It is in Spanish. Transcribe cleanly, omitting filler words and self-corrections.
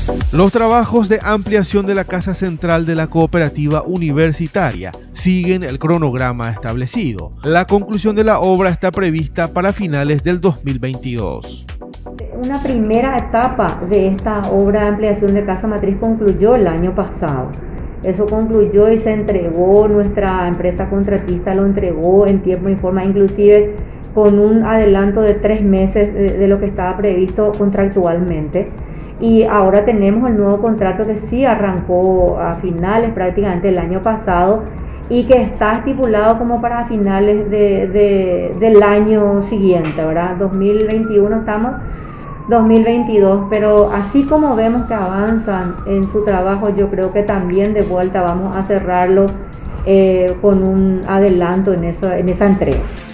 Los trabajos de ampliación de la casa central de la cooperativa universitaria siguen el cronograma establecido. La conclusión de la obra está prevista para finales del 2022. Una primera etapa de esta obra de ampliación de casa matriz concluyó el año pasado. Eso concluyó y se entregó, nuestra empresa contratista lo entregó en tiempo y forma, inclusive con un adelanto de 3 meses de lo que estaba previsto contractualmente. Y ahora tenemos el nuevo contrato que sí arrancó a finales prácticamente del año pasado y que está estipulado como para finales del año siguiente, ¿verdad? 2021 estamos, 2022, pero así como vemos que avanzan en su trabajo, yo creo que también de vuelta vamos a cerrarlo con un adelanto en esa entrega.